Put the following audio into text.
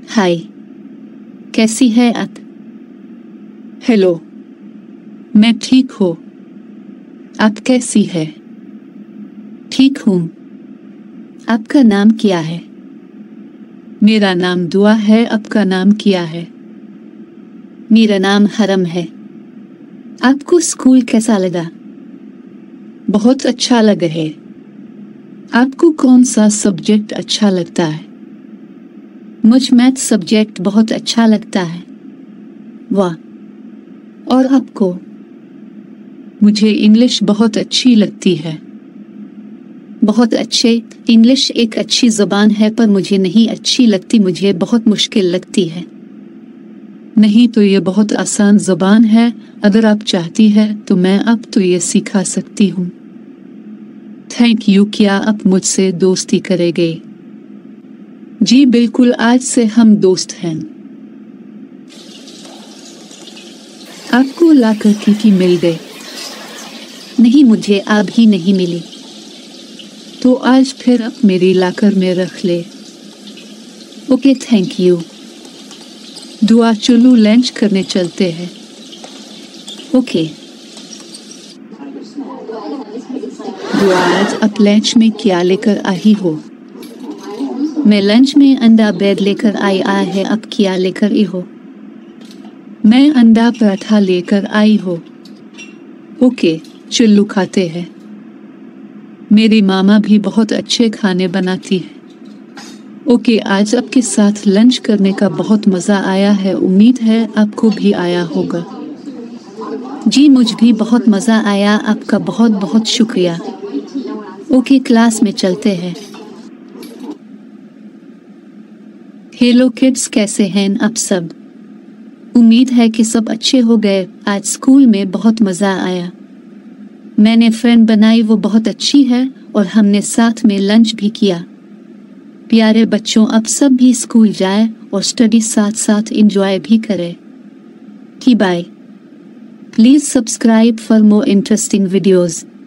हाय, कैसी है आप? हेलो, मैं ठीक हूँ। आप कैसी है? ठीक हूँ। आपका नाम क्या है? मेरा नाम दुआ है। आपका नाम क्या है? मेरा नाम हरम है। आपको स्कूल कैसा लगा? बहुत अच्छा लगा है। आपको कौन सा सब्जेक्ट अच्छा लगता है? मुझ मैथ सब्जेक्ट बहुत अच्छा लगता है। वाह! और आपको? मुझे इंग्लिश बहुत अच्छी लगती है। बहुत अच्छे। इंग्लिश एक अच्छी ज़ुबान है पर मुझे नहीं अच्छी लगती, मुझे बहुत मुश्किल लगती है। नहीं तो ये बहुत आसान ज़ुबान है। अगर आप चाहती है तो मैं अब तो ये सिखा सकती हूँ। Thank you. क्या आप मुझसे दोस्ती करेंगे? जी बिल्कुल, आज से हम दोस्त हैं। आपको लाकर की मिल गए? नहीं, मुझे अभी नहीं मिली। तो आज फिर आप मेरी लाकर में रख ले। Okay, thank you. दुआ, चलो लंच करने चलते हैं। ओके। दुआ, आज आप लंच में क्या लेकर आई हो? मैं लंच में अंडा ब्रेड लेकर आया है। आप क्या लेकर आई हो? मैं अंडा पराठा लेकर आई हो। ओके, चलो खाते हैं। मेरी मामा भी बहुत अच्छे खाने बनाती है। ओके, आज आपके साथ लंच करने का बहुत मज़ा आया है। उम्मीद है आपको भी आया होगा। जी, मुझे भी बहुत मज़ा आया। आपका बहुत बहुत शुक्रिया। ओके, क्लास में चलते हैं। हेलो किड्स, कैसे हैं आप सब? उम्मीद है कि सब अच्छे हो गए। आज स्कूल में बहुत मज़ा आया। मैंने फ्रेंड बनाई, वो बहुत अच्छी है और हमने साथ में लंच भी किया। प्यारे बच्चों, अब सब भी स्कूल जाए और स्टडी साथ साथ एंजॉय भी करें। Bye. Please subscribe for more interesting videos.